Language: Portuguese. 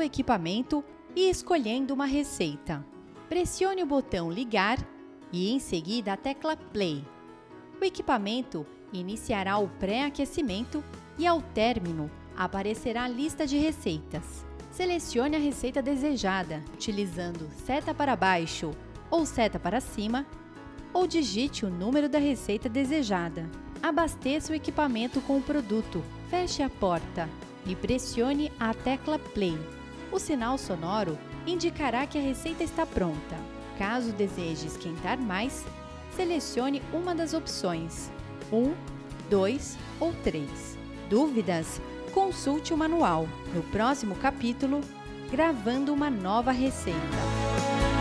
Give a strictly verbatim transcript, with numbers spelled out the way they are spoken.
equipamento e escolhendo uma receita. Pressione o botão ligar e em seguida a tecla play. O equipamento iniciará o pré-aquecimento e ao término aparecerá a lista de receitas. Selecione a receita desejada utilizando seta para baixo ou seta para cima ou digite o número da receita desejada. Abasteça o equipamento com o produto, feche a porta e pressione a tecla play. O sinal sonoro indicará que a receita está pronta. Caso deseje esquentar mais, selecione uma das opções um, dois ou três. Dúvidas? Consulte o manual. No próximo capítulo, gravando uma nova receita.